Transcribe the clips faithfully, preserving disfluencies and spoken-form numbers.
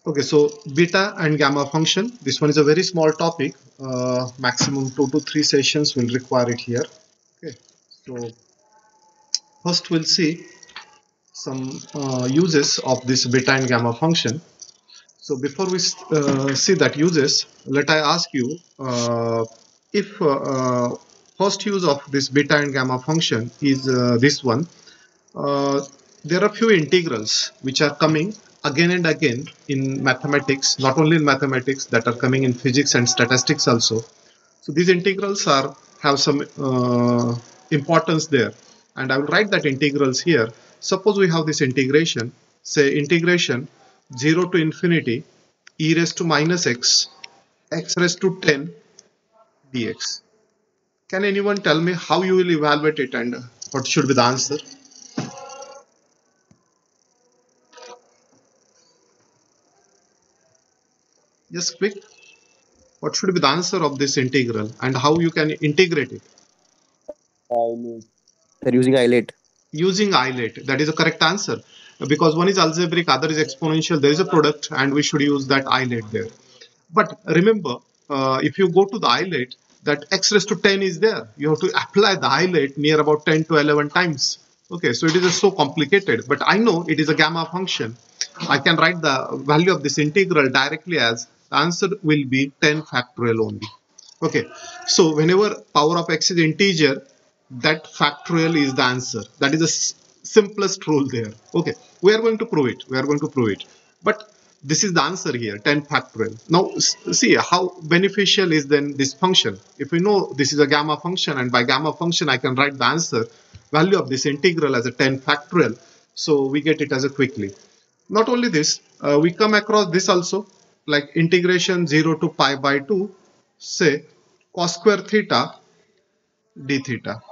Okay, so beta and gamma function. This one is a very small topic. Uh, maximum two to three sessions will require it here. Okay, so first we'll see some uh, uses of this beta and gamma function. So before we uh, see that uses, let I ask you uh, if uh, uh, first use of this beta and gamma function is uh, this one. Uh, there are few integrals which are coming again and again in mathematics, not only in mathematics, that are coming in physics and statistics also. So these integrals are have some uh, importance there, and I will write that integrals here. Suppose we have this integration, say integration zero to infinity e raised to minus x x raised to ten dx. Can anyone tell me how you will evaluate it and what should be the answer? Just quick. What should be the answer of this integral and how you can integrate it? They're using isolate. Using isolate. That is a correct answer. Because one is algebraic, other is exponential. There is a product and we should use that isolate there. But remember, uh, if you go to the isolate, that x raised to ten is there. You have to apply the isolate near about ten to eleven times. Okay, so it is so complicated. But I know it is a gamma function. I can write the value of this integral directly as the answer will be ten factorial only. Okay, so whenever power of x is integer, that factorial is the answer. That is the simplest rule there. Okay, we are going to prove it. We are going to prove it. But this is the answer here, ten factorial. Now see how beneficial is then this function. If we know this is a gamma function, and by gamma function I can write the answer value of this integral as a ten factorial. So we get it as a quickly. Not only this, uh, we come across this also, like integration zero to pi by two, say cos square theta d theta.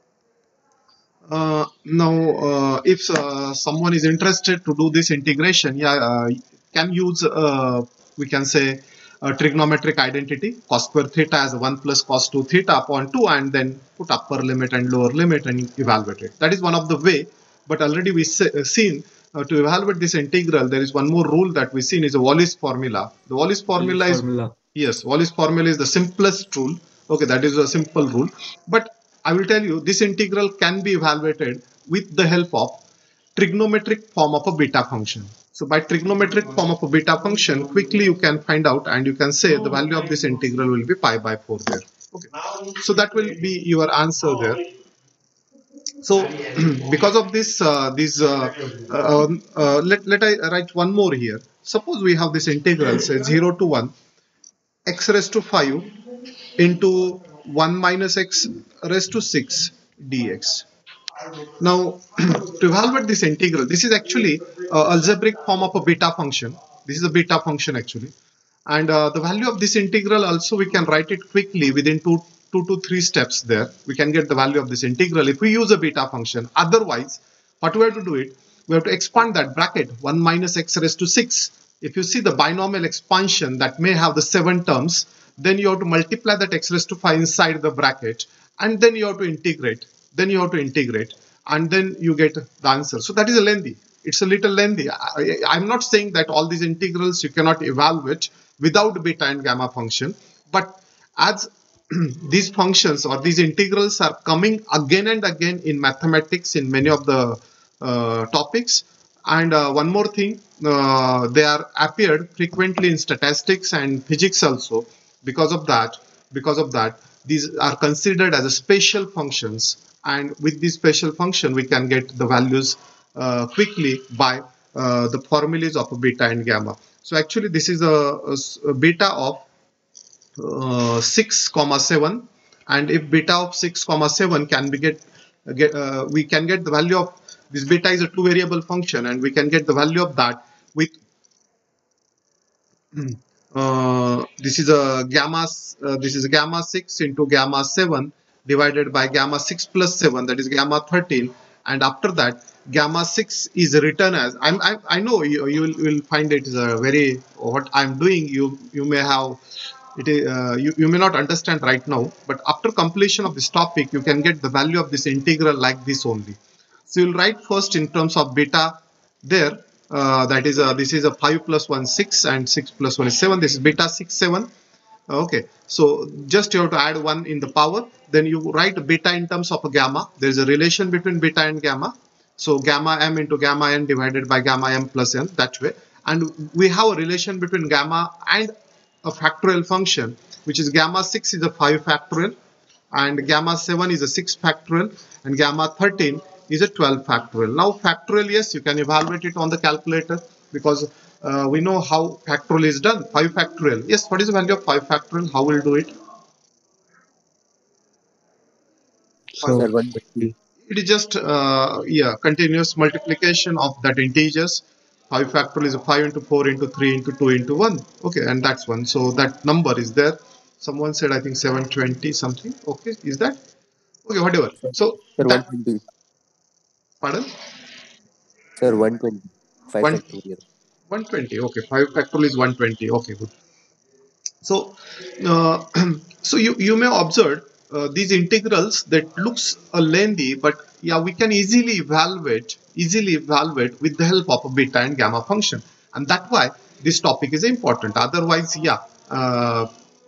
Uh, now, uh, if uh, someone is interested to do this integration, yeah, uh, can use, uh, we can say, a trigonometric identity, cos square theta as one plus cos two theta upon two, and then put upper limit and lower limit and evaluate it. That is one of the way, but already we say, uh, seen uh, to evaluate this integral, there is one more rule that we seen is a Wallis formula. The Wallis formula is, formula. yes, Wallis formula is the simplest rule. Okay, that is a simple rule. But I will tell you this integral can be evaluated with the help of trigonometric form of a beta function. So by trigonometric form of a beta function, quickly you can find out and you can say the value of this integral will be pi by four there. Okay. So that will be your answer there. So because of this, uh, this uh, uh, uh, let, let I write one more here. Suppose we have this integral, say zero to one, x raised to five into one minus x raised to six dx. Now, to evaluate this integral, this is actually uh, algebraic form of a beta function. This is a beta function actually. And uh, the value of this integral also we can write it quickly within two, two to three steps there. We can get the value of this integral if we use a beta function. Otherwise, what we have to do it, we have to expand that bracket one minus x raised to six. If you see the binomial expansion that may have the seven terms, then you have to multiply that x raised to five inside the bracket, and then you have to integrate. Then you have to integrate, and then you get the answer. So that is a lengthy. It's a little lengthy. I, I'm not saying that all these integrals you cannot evaluate without beta and gamma function, but as these functions or these integrals are coming again and again in mathematics in many of the uh, topics, and uh, one more thing, uh, they are appeared frequently in statistics and physics also. Because of that, because of that, these are considered as a special functions, and with this special function we can get the values uh, quickly by uh, the formulas of beta and gamma. So actually this is a, a, a beta of uh, six comma seven, and if beta of six comma seven can be get, get uh, we can get the value of this. Beta is a two variable function, and we can get the value of that with uh, this is a gamma uh, this is a gamma six into gamma seven divided by gamma six plus seven, that is gamma thirteen, and after that gamma six is written as, I'm, I, I know you, you will, will find it is a very, what I'm doing, you you may have it is uh, you, you may not understand right now, but after completion of this topic you can get the value of this integral like this only. So you'll write first in terms of beta there, Uh, that is a, this is a five plus one six and six plus one is seven. This is beta six seven. Okay, so just you have to add one in the power, then you write beta in terms of a gamma. There is a relation between beta and gamma, so gamma m into gamma n divided by gamma m plus n, that way. And we have a relation between gamma and a factorial function, which is gamma six is a five factorial and gamma seven is a six factorial and gamma thirteen is a twelve factorial. Now factorial, yes, you can evaluate it on the calculator, because uh, we know how factorial is done. five factorial, yes, what is the value of five factorial? How will do it? Sir, one hundred twenty. It is just uh, yeah, continuous multiplication of that integers. five factorial is five into four into three into two into one. Okay, and that's one. So that number is there. Someone said I think seven twenty something. Okay, is that? Okay, whatever. So Sir, that, one hundred twenty. pardon? Sir, one hundred twenty. five One, factorial. one twenty. Okay, five factorial is one twenty. Okay, good. So, uh, so you you may observe uh, these integrals that looks uh, lengthy, but yeah, we can easily evaluate easily evaluate with the help of a beta and gamma function, and that's why this topic is important. Otherwise, yeah, uh,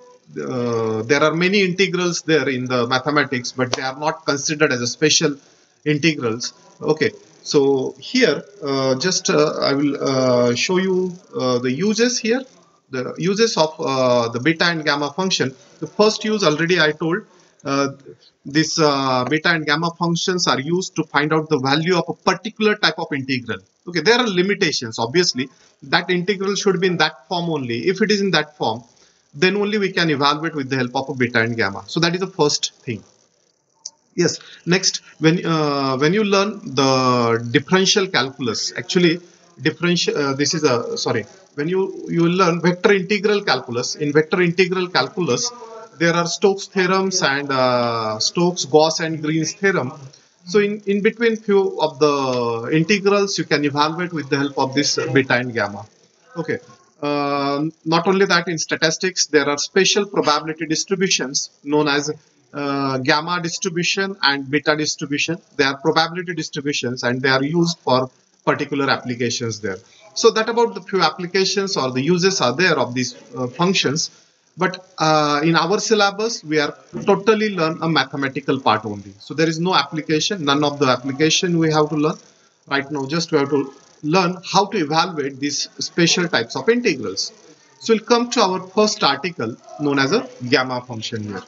uh, there are many integrals there in the mathematics, but they are not considered as a special integrals. Okay, so here uh, just uh, I will uh, show you uh, the uses here. The uses of uh, the beta and gamma function. The first use already I told. Uh, this uh, beta and gamma functions are used to find out the value of a particular type of integral. Okay, there are limitations. Obviously, that integral should be in that form only. If it is in that form, then only we can evaluate with the help of a beta and gamma. So that is the first thing. Yes. Next, when uh, when you learn the differential calculus, actually differential. Uh, this is a sorry. When you you learn vector integral calculus, in vector integral calculus, there are Stokes theorems and uh, Stokes, Gauss, and Green's theorem. So in in between few of the integrals, you can evaluate with the help of this beta and gamma. Okay. Uh, not only that, in statistics, there are special probability distributions known as uh, gamma distribution and beta distribution. They are probability distributions and they are used for particular applications there. So that about the few applications or the uses are there of these uh, functions. But uh, in our syllabus, we are totally learn a mathematical part only. So there is no application, none of the application we have to learn. Right now, just we have to learn how to evaluate these special types of integrals. So we'll come to our first article known as a gamma function here.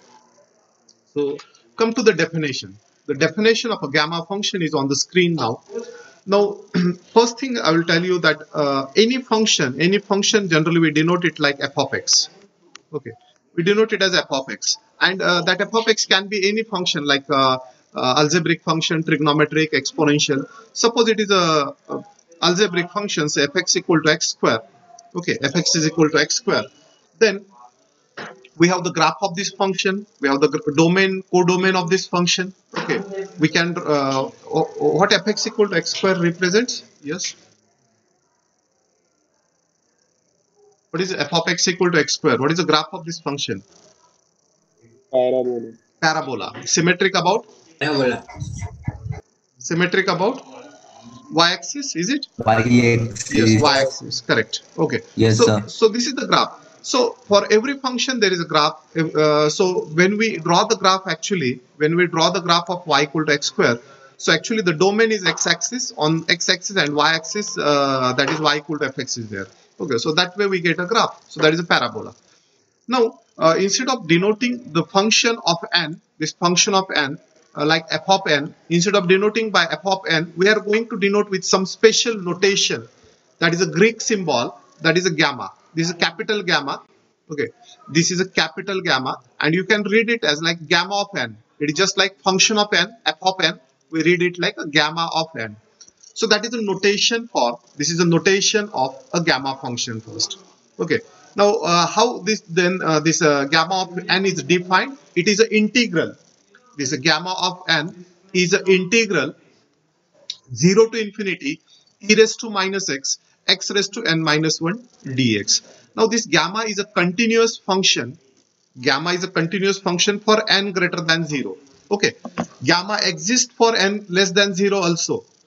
So come to the definition. The definition of a gamma function is on the screen now. Now, first thing I will tell you that uh, any function, any function generally we denote it like f of x. Okay, we denote it as f of x, and uh, that f of x can be any function like uh, uh, algebraic function, trigonometric, exponential. Suppose it is a, a algebraic function, say fx equal to x square. Okay, fx is equal to x square. Then we have the graph of this function. We have the domain, codomain of this function. Okay, we can uh, what fx equal to x square represents? Yes. What is f of x equal to x square? What is the graph of this function? Parabola. Parabola. Symmetric about? Parabola. Symmetric about? Y-axis, is it? Y-axis. Yes, y-axis. Correct. Okay. Yes, so, sir. So this is the graph. So for every function there is a graph. Uh, so when we draw the graph, actually, when we draw the graph of y equal to x square, so actually the domain is x-axis. On x-axis and y-axis, uh, that is y equal to fx is there. Okay, so that way we get a graph. So that is a parabola. Now, uh, instead of denoting the function of n, this function of n, uh, like f of n, instead of denoting by f of n, we are going to denote with some special notation. That is a Greek symbol. That is a gamma. This is a capital gamma. Okay, this is a capital gamma, and you can read it as like gamma of n. It is just like function of n, f of n. We read it like a gamma of n. So that is a notation for, this is a notation of a gamma function first. Okay. Now, uh, how this then uh, this uh, gamma of n is defined? It is an integral. This uh, gamma of n is an integral zero to infinity e raised to minus x, x raised to n minus one dx. Now, this gamma is a continuous function. Gamma is a continuous function for n greater than zero. Okay. Gamma exists for n less than zero also.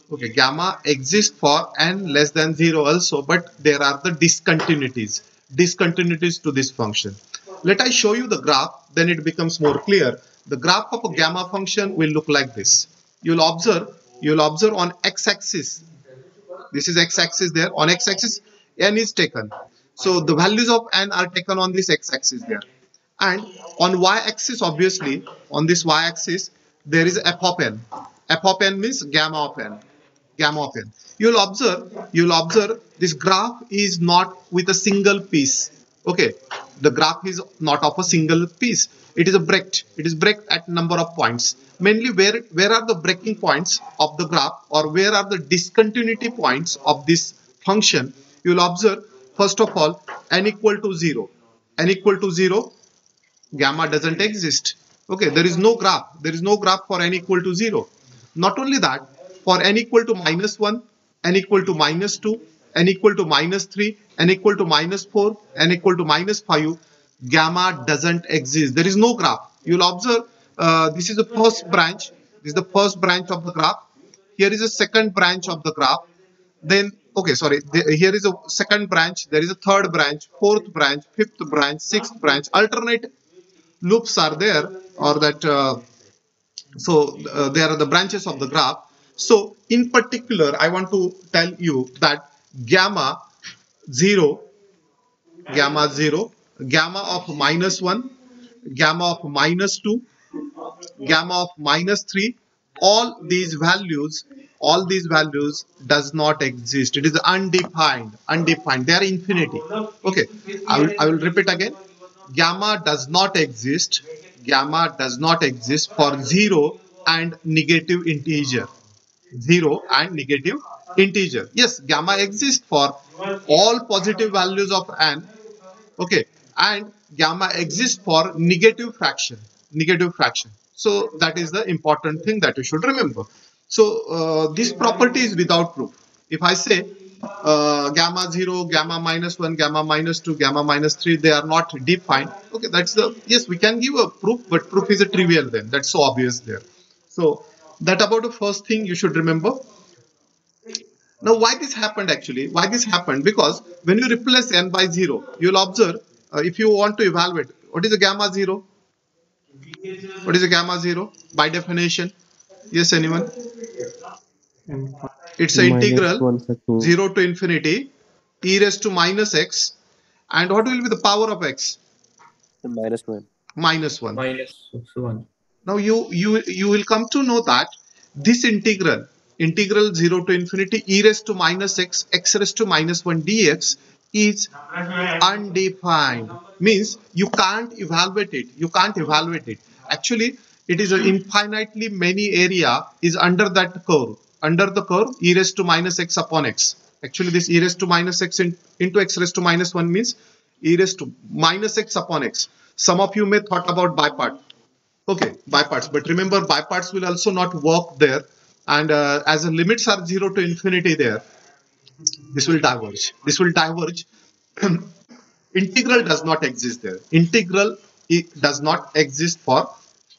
Okay, gamma exists for n less than zero also, but there are the discontinuities, discontinuities to this function. Let I show you the graph, then it becomes more clear. The graph of a gamma function will look like this. You'll observe, you'll observe on x-axis. This is x-axis there. On x-axis, n is taken. So the values of n are taken on this x-axis there. And on y-axis, obviously, on this y-axis, there is f of n. F of n means gamma of n. Gamma of n. You'll observe, you'll observe this graph is not with a single piece. Okay, the graph is not of a single piece. It is a break. It is break at number of points. Mainly, where where are the breaking points of the graph, or where are the discontinuity points of this function? You'll observe first of all n equal to zero. N equal to zero. Gamma doesn't exist. Okay, there is no graph. There is no graph for n equal to zero. Not only that, for n equal to minus one, n equal to minus two, n equal to minus three, n equal to minus four, n equal to minus five, gamma doesn't exist. There is no graph. You will observe uh, this is the first branch. This is the first branch of the graph. Here is a second branch of the graph. Then, okay, sorry, the, here is a second branch. There is a third branch, fourth branch, fifth branch, sixth branch. Alternate loops are there, or that uh, so uh, there are the branches of the graph. So in particular, I want to tell you that gamma zero, gamma zero, gamma of minus one, gamma of minus two, gamma of minus three, all these values, all these values does not exist. It is undefined, undefined. They are infinity. Okay, I will, I will repeat again. Gamma does not exist. Gamma does not exist for zero and negative integer. Zero and negative integer. Yes, gamma exists for all positive values of n. Okay, and gamma exists for negative fraction. Negative fraction. So that is the important thing that you should remember. So uh, this property is without proof. If I say uh, gamma zero, gamma minus one, gamma minus two, gamma minus three, they are not defined. Okay, that's the, yes, we can give a proof, but proof is a trivial then. That's so obvious there. So that about the first thing you should remember. Now, why this happened actually? Why this happened? Because when you replace n by zero, you'll observe uh, if you want to evaluate what is a gamma zero. What is a gamma zero by definition? Yes, anyone? It's an integral zero to infinity e raised to minus x, and what will be the power of x? Minus one. Minus one. Minus one. Now you you you will come to know that this integral integral zero to infinity e raised to minus x x raised to minus one dx is undefined. Means you can't evaluate it. You can't evaluate it. Actually, it is an infinitely many area is under that curve. Under the curve e raised to minus x upon x. Actually, this e raised to minus x in, into x raised to minus one means e raised to minus x upon x. Some of you may thought about bipart. Okay, biparts. But remember, biparts will also not work there. And uh, as the limits are zero to infinity there, this will diverge. This will diverge. Integral does not exist there. Integral it does not exist for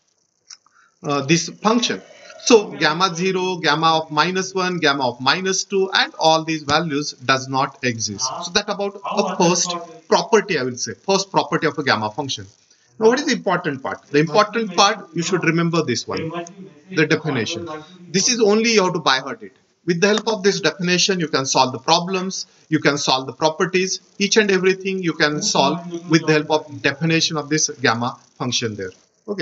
uh, this function. So gamma zero, gamma of minus one, gamma of minus two, and all these values does not exist. So that about a first property, I will say, first property of a gamma function. Now, what is the important part? The important part, you should remember this one, the definition. This is only you have to by heart it. With the help of this definition, you can solve the problems, you can solve the properties, each and everything you can solve with the help of definition of this gamma function there. Okay.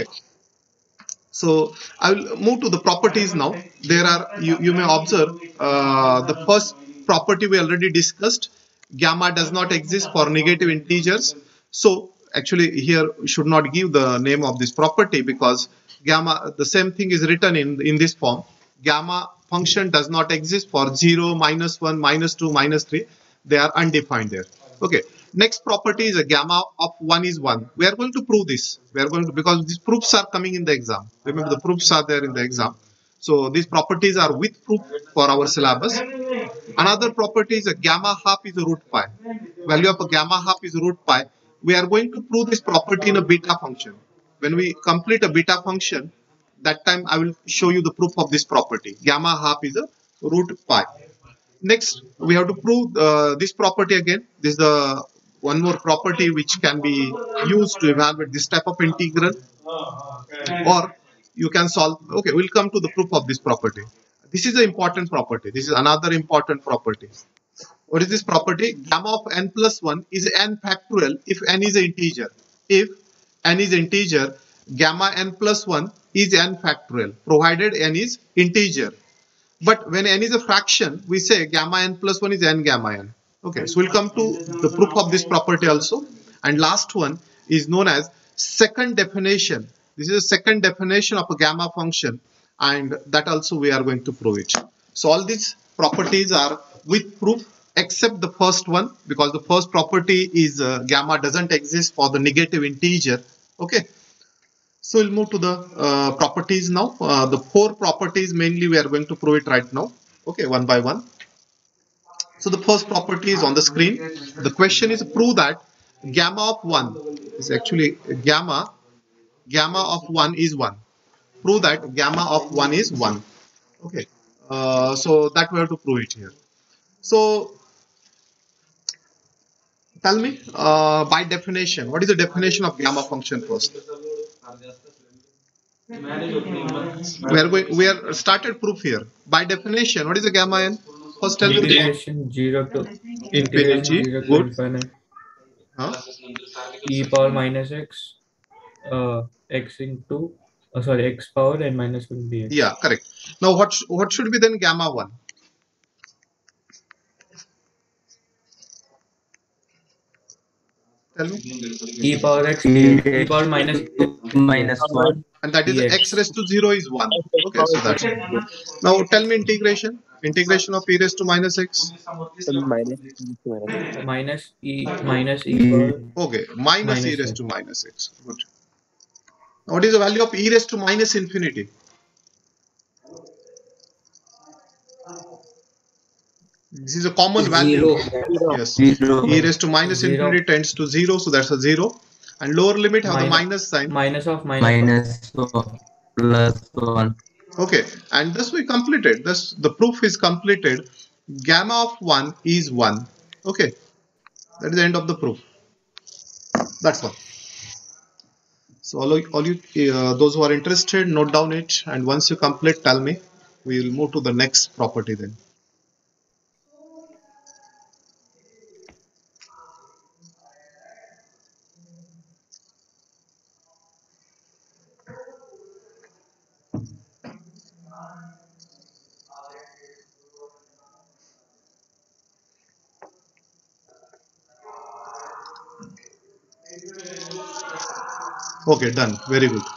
So I will move to the properties now. There are, you, you may observe uh, the first property we already discussed. Gamma does not exist for negative integers. So actually here we should not give the name of this property because gamma, the same thing is written in, in this form. Gamma function does not exist for zero, minus one, minus two, minus three. They are undefined there. Okay. Next property is a gamma of one is one. We are going to prove this. We are going to, because these proofs are coming in the exam. Remember, the proofs are there in the exam. So these properties are with proof for our syllabus. Another property is a gamma half is a root pi. Value of a gamma half is root pi. We are going to prove this property in a beta function. When we complete a beta function, that time I will show you the proof of this property. Gamma half is a root pi. Next, we have to prove uh, this property again. This is the one more property which can be used to evaluate this type of integral, or you can solve. Okay, we'll come to the proof of this property. This is an important property. This is another important property. What is this property? Gamma of n plus one is n factorial if n is an integer. If n is integer, gamma n plus one is n factorial, provided n is integer. But when n is a fraction, we say gamma n plus one is n gamma n. Okay, so we'll come to the proof of this property also. And last one is known as second definition. This is a second definition of a gamma function, and that also we are going to prove it. So all these properties are with proof except the first one, because the first property is uh, gamma doesn't exist for the negative integer. Okay. So we'll move to the uh, properties now. Uh, the four properties mainly we are going to prove it right now. Okay, one by one. So the first property is on the screen. The question is prove that gamma of one is actually gamma. Gamma of one is one. Prove that gamma of one is one. Okay. Uh, so that we have to prove it here. So tell me, uh, by definition, what is the definition of gamma function first? We are going. We are started proof here. By definition, what is the gamma n? First, tell me. Integration zero to infinity. zero to Good. infinite. Huh? E power minus x, uh, x into, uh, sorry, x power and minus one dx. Yeah, correct. Now, what sh what should be then gamma one? Tell me. E power x, e power minus minus one. And that is dx. x raised to zero is one. Okay, so that's it. Now tell me integration. Integration of e raised to minus x. Minus, minus e minus e power. Okay, minus, Minus e raised x. to minus x. Good. Now, what is the value of e raised to minus infinity? This is a common value. Zero. Yes. Zero. E raised to minus Zero. infinity tends to zero, so that's a zero. And lower limit have the Minus- minus sign. Minus of minus. Minus one. Plus one. Okay, and thus we completed. Thus the proof is completed. Gamma of one is one. Okay, that is the end of the proof. That's all. So all, of- all you uh, those who are interested, note down it, and once you complete, tell me. We will move to the next property then. Okay, done. Very good.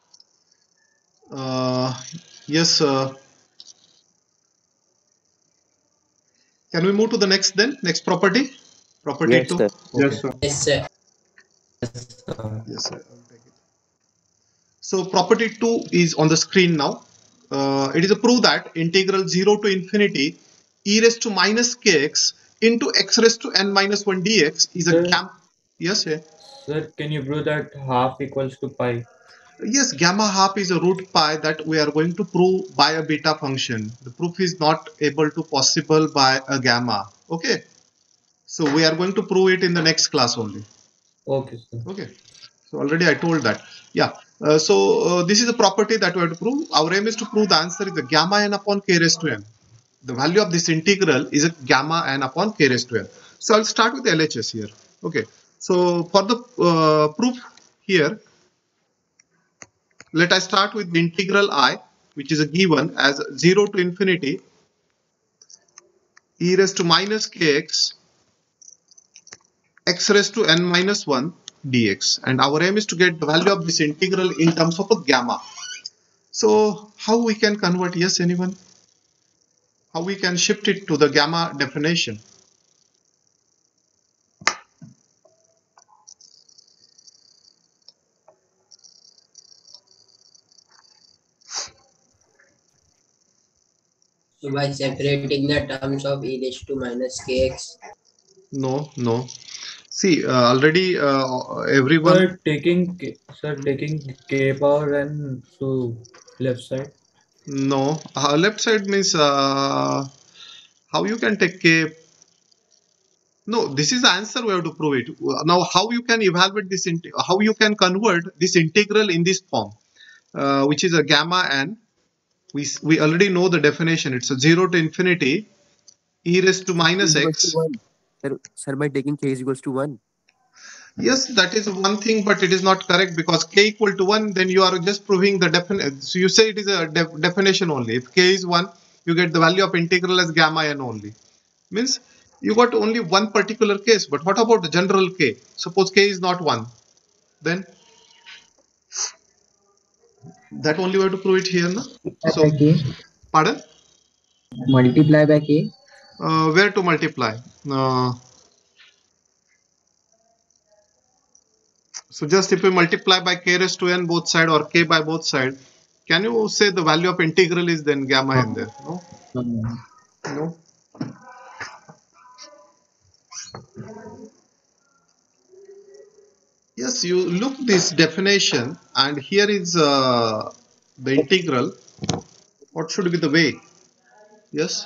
Uh, yes. Uh, can we move to the next then? Next property? Property Yes, two. sir. Okay. Yes, sir. Yes, sir. Yes, sir. I'll take it. So property two is on the screen now. Uh, it is a proof that integral zero to infinity e raised to minus kx into x raised to n minus one dx is a Sir? gam. Yes, yeah. Sir, can you prove that half equals to pi? Yes, gamma half is a root pi that we are going to prove by a beta function. The proof is not able to possible by a gamma. Okay. So we are going to prove it in the next class only. Okay, sir. Okay. So already I told that. Yeah. Uh, so uh, this is a property that we have to prove. Our aim is to prove the answer is the gamma n upon k raised to n. The value of this integral is a gamma n upon k raised to n. So I'll start with the L H S here. Okay. So for the uh, proof here, let us start with the integral I, which is a given as zero to infinity e raised to minus kx x raised to n minus one dx, and our aim is to get the value of this integral in terms of a gamma. So how we can convert? Yes, anyone? How we can shift it to the gamma definition? So by separating the terms of e raised to minus kx. No, no. See, uh, already uh, everyone. Sir, taking k, sir taking k power n to left side. No, uh, left side means uh, how you can take k. No, this is the answer. We have to prove it. Now, how you can evaluate this? How you can convert this integral in this form, uh, which is a gamma n. We we already know the definition. It's a zero to infinity e raised to minus x. Sir, sir, by taking k is equals to one. Yes, that is one thing, but it is not correct because k equal to one, then you are just proving the definition. So you say it is a def definition only. If k is one, you get the value of integral as gamma n only. Means you got only one particular case. But what about the general k? Suppose k is not one. Then that only we have to prove it here. No? So, pardon? Multiply by k. Uh, where to multiply? Uh, So just if we multiply by k raised to n both side or k by both side, can you say the value of integral is then gamma n there? No? No. Yes, you look this definition and here is uh, the integral. What should be the way? Yes?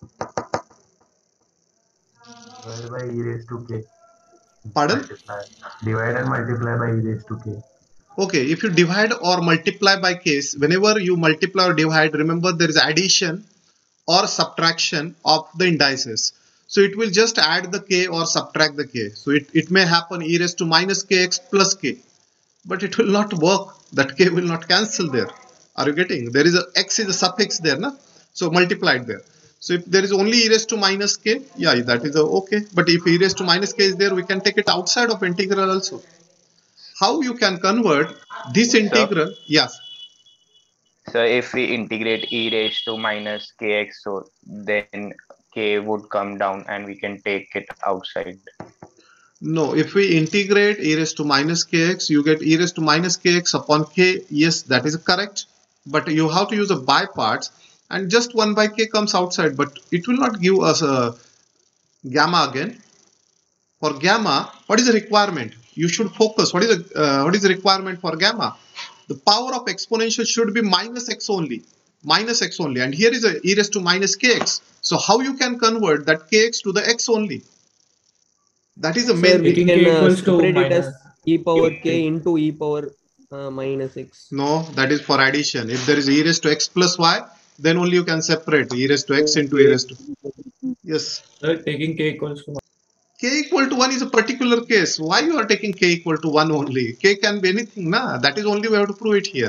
Divide by e raised to k. Pardon? Multiply. Divide and multiply by e raised to k. Okay, if you divide or multiply by case, whenever you multiply or divide, remember there is addition or subtraction of the indices. So it will just add the k or subtract the k. So it, it may happen e raised to minus kx plus k. But it will not work. That k will not cancel there. Are you getting? There is a x is a suffix there. Na? So multiplied there. So if there is only e raised to minus k, yeah, that is a okay. But if e raised to minus k is there, we can take it outside of integral also. How you can convert this integral? So, Yes. so if we integrate e raised to minus kx, so then k would come down and we can take it outside. No, if we integrate e raised to minus kx, you get e raised to minus kx upon k. Yes, that is correct. But you have to use a by parts and just one by k comes outside. But it will not give us a gamma again. For gamma, what is the requirement? You should focus. What is the uh, what is the requirement for gamma? The power of exponential should be minus x only. Minus x only. And here is a e raised to minus kx. So how you can convert that kx to the x only? That is the main Sir, we Taking can k uh, equals to separate it as minus e power k into e power uh, minus x. No, that is for addition. If there is e raised to x plus y, then only you can separate e raised to x into e raised to. Yes. Sir, taking k equals to K equal to one is a particular case. Why you are taking k equal to one only? K can be anything, na? That is only we have to prove it here.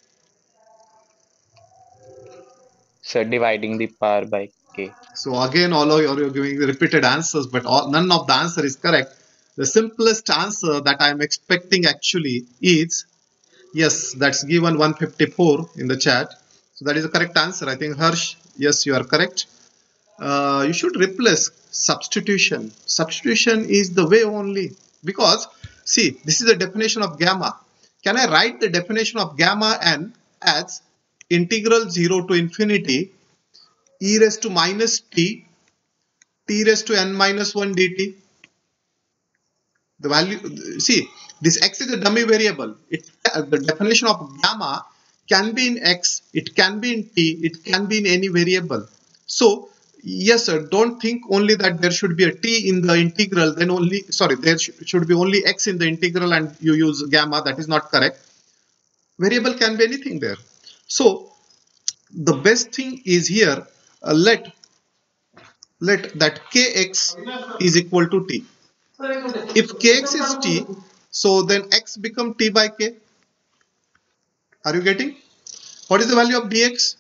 So dividing the power by k. So again, all of you are giving repeated answers, but all, none of the answer is correct. The simplest answer that I am expecting actually is, yes, that's given one fifty-four in the chat. So that is the correct answer. I think Harsh, yes, you are correct. Uh, you should replace substitution. Substitution is the way only, because see, this is the definition of gamma. Can I write the definition of gamma n as integral zero to infinity e raised to minus t t raised to n minus one dt? The value, see, this x is a dummy variable. It, the definition of gamma can be in x, it can be in t, it can be in any variable. So yes, sir, don't think only that there should be a t in the integral, then only, sorry, there sh should be only x in the integral and you use gamma. That is not correct. Variable can be anything there. So the best thing is here, uh, let, let that kx is equal to t. If kx is t, so then x become t by k. Are you getting? What is the value of dx?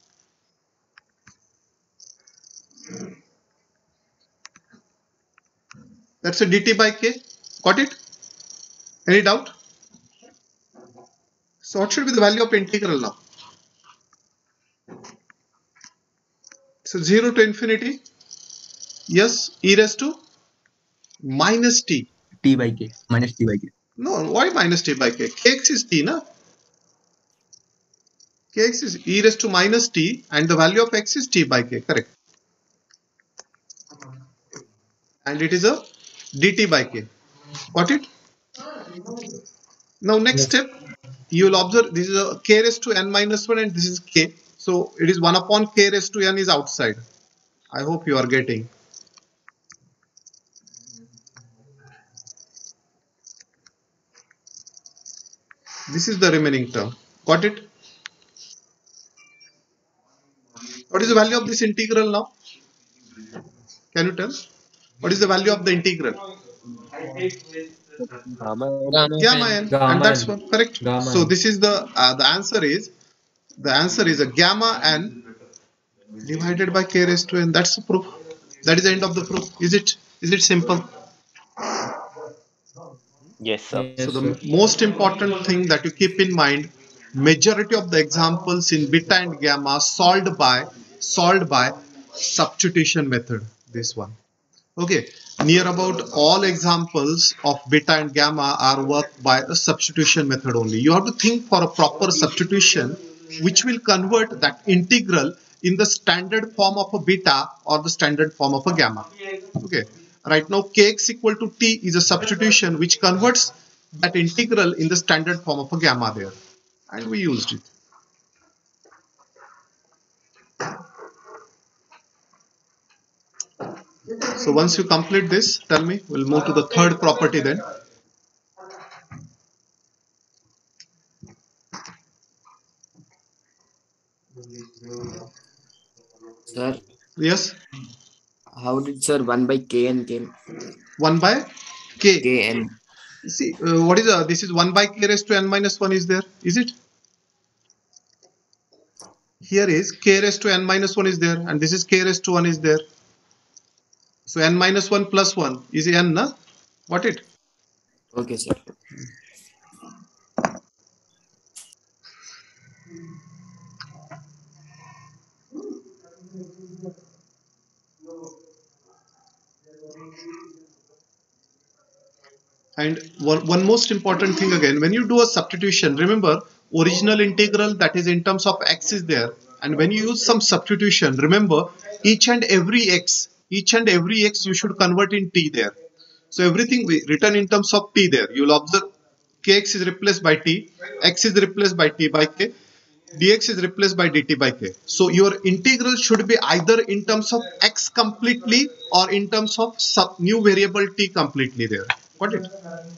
That's a dt by k. Got it? Any doubt? So what should be the value of integral now? So zero to infinity. Yes, e raised to minus t. T by k. Minus t by k. No, why minus t by k? Kx is t, na? Kx is e raised to minus t and the value of x is t by k, correct? And it is a dt by k. Got it? Now next step, you will observe this is a k raised to n minus one and this is k. So it is one upon k raised to n is outside. I hope you are getting. This is the remaining term. Got it? What is the value of this integral now? Can you tell? What is the value of the integral? Gamma. Gamma n. And Gamma that's n. what, correct. Gamma So n. this is the uh, the answer is the answer is a gamma n divided by k raised to n. That's the proof. That is the end of the proof. Is it? Is it simple? Yes, sir. Yes, So the sir. most important thing that you keep in mind, majority of the examples in beta and gamma solved by solved by substitution method. This one. Okay. Near about all examples of beta and gamma are worked by a substitution method only. You have to think for a proper substitution which will convert that integral in the standard form of a beta or the standard form of a gamma. Okay. Right now kx equal to t is a substitution which converts that integral in the standard form of a gamma there. And we used it. So once you complete this, tell me, we'll move to the third property then. Sir, Yes, how did sir one by kn came? one by k. Kn. See, uh, what is uh, this is one by k raised to n minus one is there, is it? Here is k raised to n minus one is there, and this is k raised to one is there. So n minus one plus one is n, na? Got it? Okay, sir. And one, one most important thing again, when you do a substitution, remember original integral, that is in terms of x is there, and when you use some substitution, remember each and every x, each and every x you should convert in t there. So everything we written in terms of t there, you will observe kx is replaced by t, x is replaced by t by k, dx is replaced by dt by k. So your integral should be either in terms of x completely or in terms of sub new variable t completely there. Got it?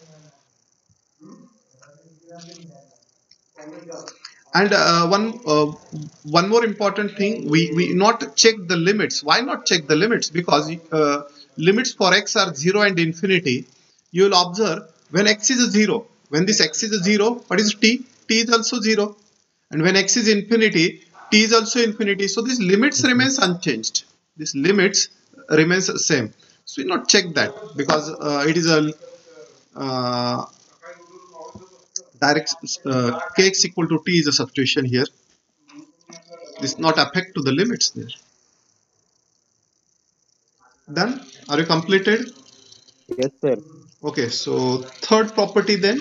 And uh, one uh, one more important thing, we we not check the limits. Why not check the limits? Because uh, limits for x are zero and infinity. You will observe when x is a zero, when this x is a zero, what is t? T is also zero. And when x is infinity, t is also infinity. So these limits remains unchanged. These limits remains same. So we not check that because uh, it is a uh, direct uh, kx equal to t is a substitution here. This not affect to the limits there. Done? Are you completed? Yes, sir. Okay, so third property then.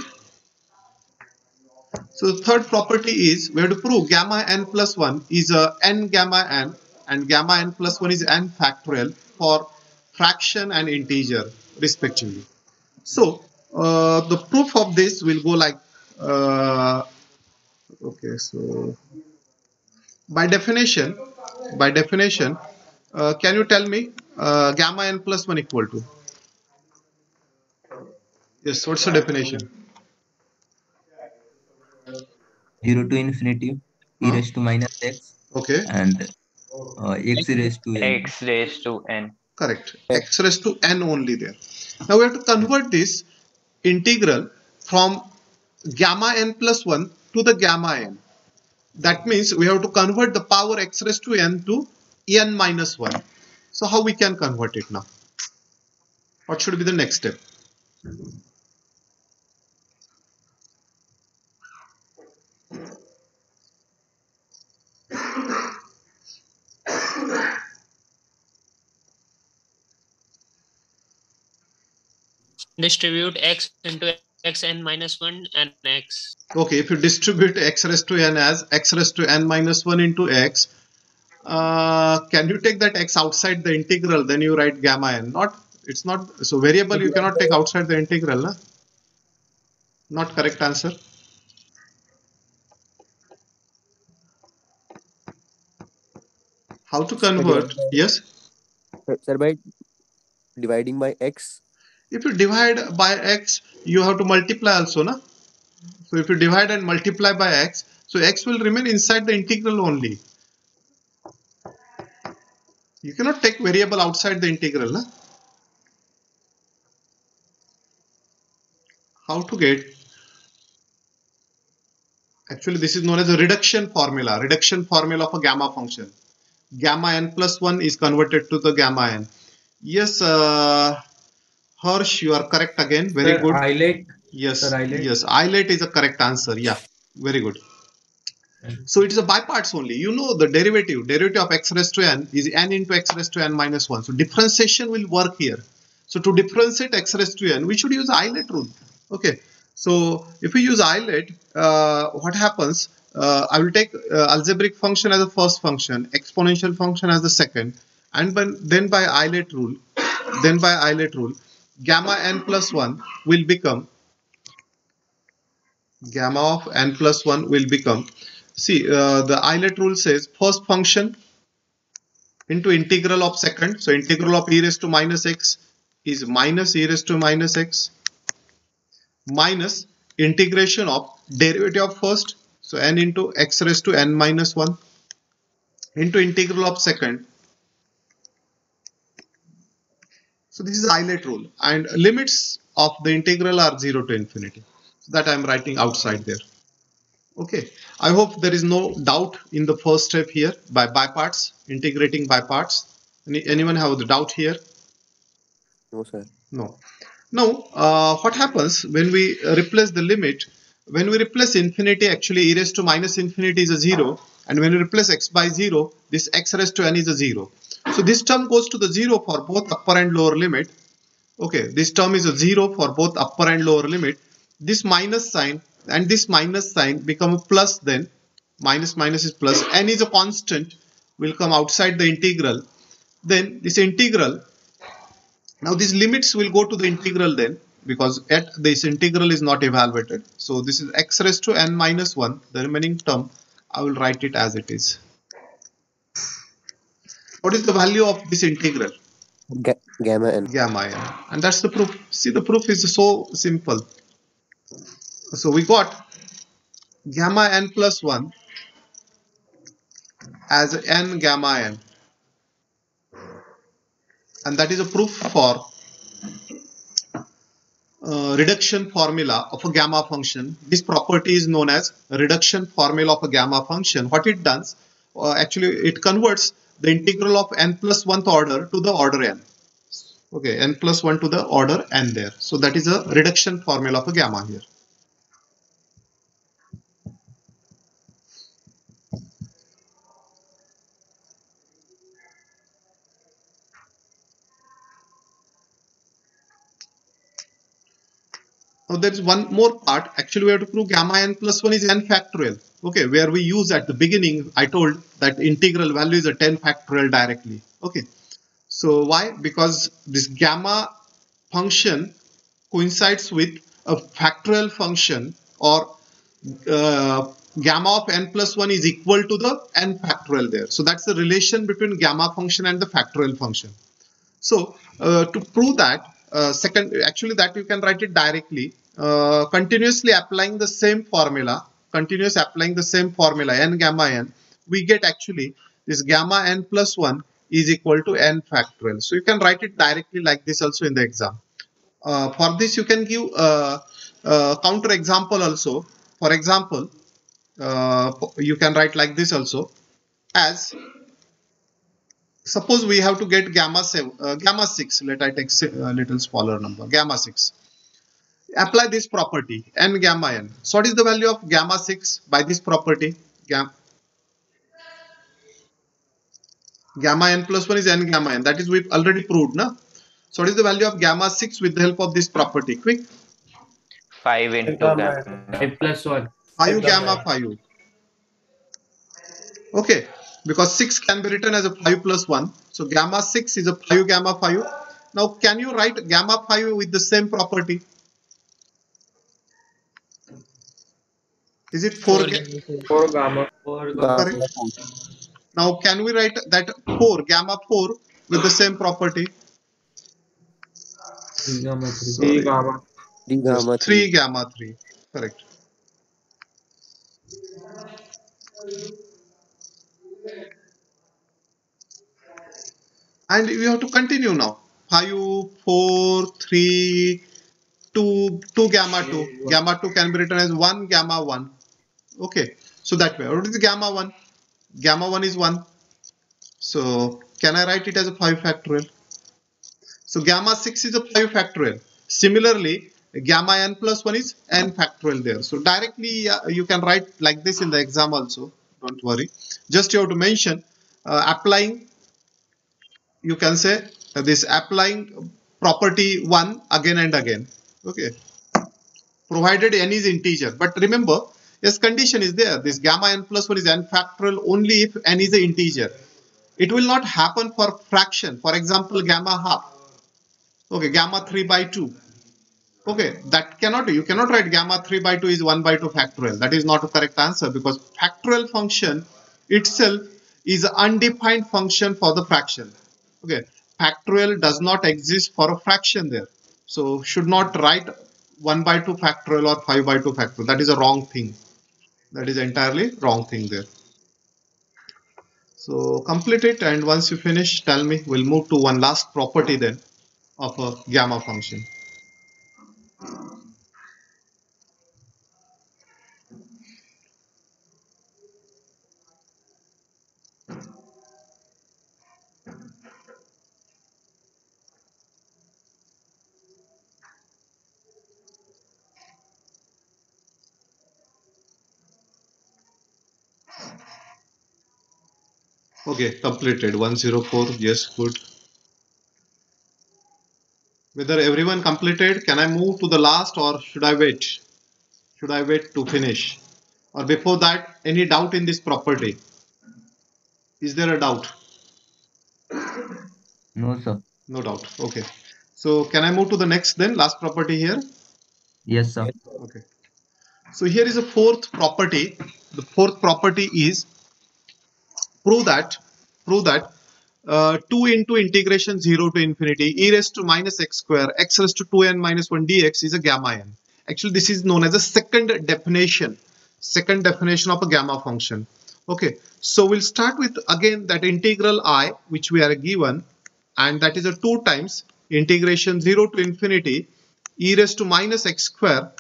So the third property is we have to prove gamma n plus one is a n gamma n, and gamma n plus one is n factorial for fraction and integer respectively. So uh, the proof of this will go like uh, okay, so by definition, by definition, uh, can you tell me uh, gamma n plus one equal to? Yes, what's the definition? zero to infinity, e Huh? raised to minus x, Okay, and uh, x raised to n. X raised to n. correct. X raised to n only there. Now we have to convert this integral from gamma n plus one to the gamma n. That means we have to convert the power x raised to n to n minus one. So how we can convert it now? What should be the next step? Distribute x into xn minus one and x. Okay, if you distribute x raised to n as x raised to n minus one into x, uh, can you take that x outside the integral? Then you write gamma n. Not, it's not, so variable you cannot take outside the integral. Na? Not correct answer. How to convert? Yes. Sir, by dividing by x. If you divide by x, you have to multiply also, na? So if you divide and multiply by x, so x will remain inside the integral only. You cannot take variable outside the integral, na? How to get? Actually, this is known as a reduction formula. Reduction formula of a gamma function. Gamma n plus one is converted to the gamma n. Yes, uh, Harsh, you are correct again. Very Sir, good. Eilert. Yes, Sir, Eilert. yes, Eilert is a correct answer. Yeah, very good. So it is a by parts only. You know the derivative. Derivative of x raised to n is n into x raised to n minus one. So differentiation will work here. So to differentiate x raised to n, we should use Eilert rule. Okay. So if we use Eilert, uh, what happens? Uh, I will take uh, algebraic function as the first function, exponential function as the second, and by, then by Eilert rule, then by Eilert rule, gamma n plus one will become gamma of n plus one will become. See, uh, the Eilert rule says first function into integral of second. So integral of e raised to minus x is minus e raised to minus x minus integration of derivative of first. So n into x raised to n minus one into integral of second. So this is Eilert rule, and limits of the integral are zero to infinity. So that I am writing outside there. Okay, I hope there is no doubt in the first step here by by parts, integrating by parts. Any, anyone have the doubt here? No, sir. No. Now, uh, what happens when we replace the limit? When we replace infinity, actually e raised to minus infinity is a zero, and when we replace x by zero, this x raised to n is a zero. So this term goes to the zero for both upper and lower limit. Okay, this term is a zero for both upper and lower limit. This minus sign and this minus sign become a plus, then minus minus is plus, n is a constant, will come outside the integral. Then this integral, now these limits will go to the integral then, because at this integral is not evaluated. So this is x raised to n minus one, the remaining term I will write it as it is. What is the value of this integral? Ga gamma n. Gamma n, and that's the proof. See, the proof is so simple. So we got gamma n plus one as n gamma n, and that is a proof for uh, reduction formula of a gamma function. This property is known as reduction formula of a gamma function. What it does, uh, actually it converts the integral of n plus one order to the order n. Okay, n plus one to the order n there. So that is a reduction formula of a gamma here. Now there is one more part. Actually, we have to prove gamma n plus one is n factorial. Okay, where we use at the beginning, I told that integral value is a ten factorial directly. Okay, so why? Because this gamma function coincides with a factorial function, or uh, gamma of n plus one is equal to the n factorial there. So that's the relation between gamma function and the factorial function. So uh, to prove that, uh, second, actually that you can write it directly, uh, continuously applying the same formula, continuous applying the same formula n gamma n, we get actually this gamma n plus one is equal to n factorial. So you can write it directly like this also in the exam. Uh, for this you can give a, a counter example also. For example, uh, you can write like this also, as suppose we have to get gamma seven, uh, gamma six. Let I take a little smaller number, gamma six. Apply this property n gamma n. So what is the value of gamma six by this property? Gam gamma n plus one is n gamma n. That is we've already proved, na? So what is the value of gamma six with the help of this property? Quick. five into gamma. five plus one. five gamma five. Okay, because six can be written as a five plus one. So gamma six is a five gamma five. Now can you write gamma five with the same property? Is it four? Four gamma. Four gamma. Correct. Now can we write that four, gamma four with the same property? three gamma three. Sorry. three gamma three Yes, gamma three three. gamma three. Correct. And we have to continue now. five, four, three, two, two gamma two. Gamma two can be written as one gamma one. Okay. So that way. What is gamma one? Gamma one is one. So can I write it as a five factorial? So gamma six is a five factorial. Similarly, gamma n plus one is n factorial there. So directly uh, you can write like this in the exam also. Don't worry. Just you have to mention uh, applying, you can say uh, this applying property one again and again. Okay. Provided n is integer. But remember, yes, condition is there. This gamma n plus one is n factorial only if n is an integer. It will not happen for fraction. For example, gamma half. Okay, gamma three by two. Okay, that cannot, you cannot write gamma three by two is one by two factorial. That is not a correct answer because factorial function itself is an undefined function for the fraction. Okay, factorial does not exist for a fraction there. So should not write one by two factorial or five by two factorial. That is a wrong thing. That is entirely wrong thing there. So complete it, and once you finish, tell me. We'll move to one last property then of a gamma function. Okay, completed. one zero four, yes, good. Whether everyone completed, can I move to the last or should I wait? Should I wait to finish? Or before that, any doubt in this property? Is there a doubt? No, sir. No doubt. Okay. So can I move to the next then? Last property here? Yes, sir. Okay. So here is a fourth property. The fourth property is prove that prove that uh, two into integration zero to infinity e raised to minus x square x raised to two n minus one dx is a gamma n. Actually, this is known as a second definition. Second definition of a gamma function. Okay. So we'll start with again that integral I which we are given, and that is a two times integration zero to infinity e raised to minus x square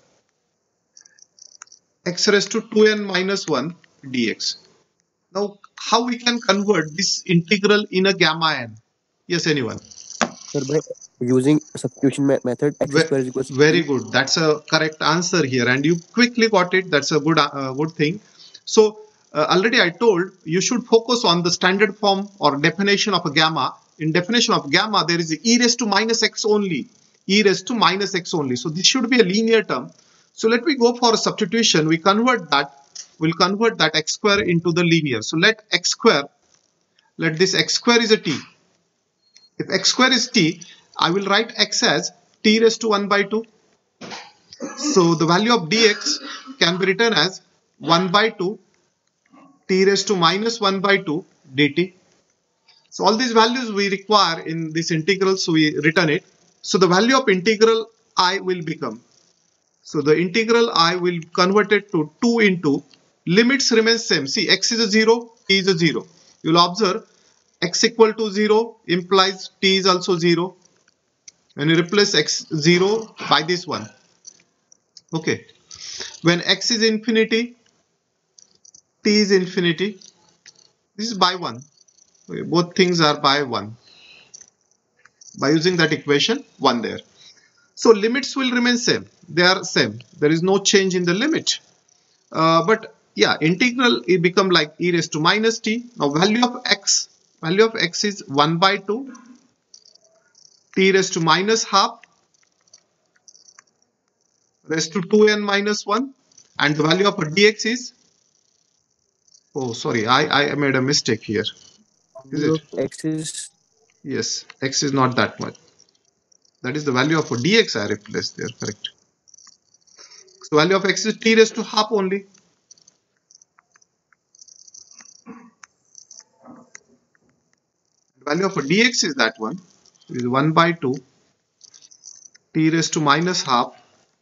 x raised to two n minus one dx. Now, how we can convert this integral in a gamma n? Yes, anyone? Sir, by using substitution me- method, x Ve- square is equals to Very two. good. That's a correct answer here, and you quickly got it. That's a good uh, good thing. So uh, already I told you should focus on the standard form or definition of a gamma. In definition of gamma, there is e raised to minus x only. E raised to minus x only. So this should be a linear term. So let me go for a substitution. We convert that. We'll convert that x square into the linear. So let x square. Let this x square is a t. If x square is t, I will write x as t raised to one by two. So the value of dx can be written as one by two t raised to minus one by two dt. So all these values we require in this integral, so we return it. So the value of integral I will become. So the integral I will convert it to two into, limits remain same. See, x is a zero, t is a zero. You will observe x equal to zero implies t is also zero. When you replace x zero by this one. Okay. When x is infinity, t is infinity. This is by one. Okay. Both things are by one. By using that equation, one there. So limits will remain same. They are same. There is no change in the limit. Uh, but yeah, integral it become like e raised to minus t. Now value of x, value of x is one by two t raised to minus half raised to two n minus one, and the value of dx is, oh sorry, I, I made a mistake here. Is Value it? of x is Yes, x is not that much. That is the value of dx I replaced there, correct. So value of x is t raised to half only. Value of a dx is that one. It is one by two t raised to minus half.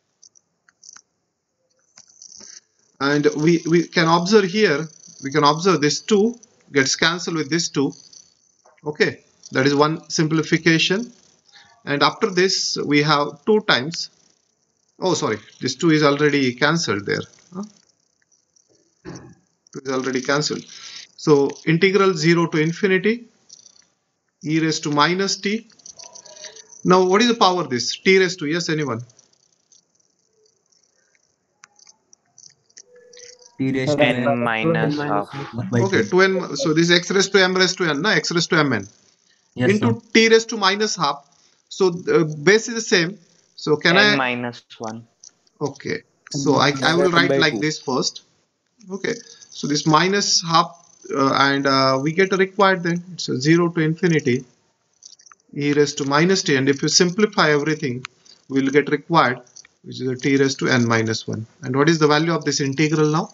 And we, we can observe here, we can observe this two gets cancelled with this two. Okay, that is one simplification. And after this, we have two times. Oh, sorry, this two is already cancelled there. Huh? two is already cancelled. So, integral zero to infinity, e raised to minus t. Now, what is the power of this? T raised to, yes, anyone? T raised to n n minus half. one by Okay, two. two n. So, this is x raised to m raised to n, na? X raised to mn. Yes, Into sir. t raised to minus half. So, the base is the same. So, can n I? minus one. Okay. So, I, I will write like this first. Okay. So, this minus half uh, and uh, we get a required then. It's a zero to infinity e raised to minus t. And if you simplify everything, we will get required, which is a t raised to n minus one. And what is the value of this integral now?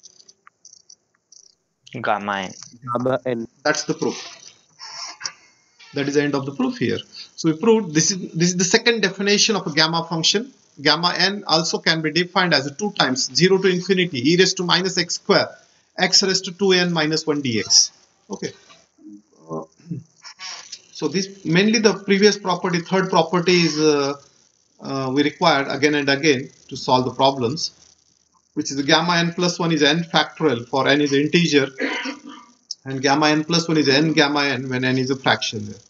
Gamma n. Gamma n. That's the proof. That is the end of the proof here. So we proved this is this is the second definition of a gamma function. Gamma n also can be defined as a two times zero to infinity e raised to minus x square x raised to two n minus one dx. Okay. Uh, so this mainly the previous property, third property is uh, uh, we required again and again to solve the problems, which is the gamma n plus one is n factorial for n is integer, and gamma n plus one is n gamma n when n is a fraction there.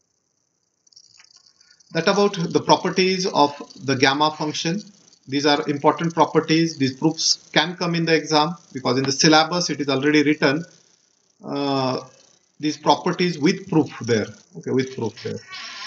That about the properties of the gamma function. These are important properties. These proofs can come in the exam because in the syllabus it is already written. Uh, these properties with proof there. Okay, with proof there.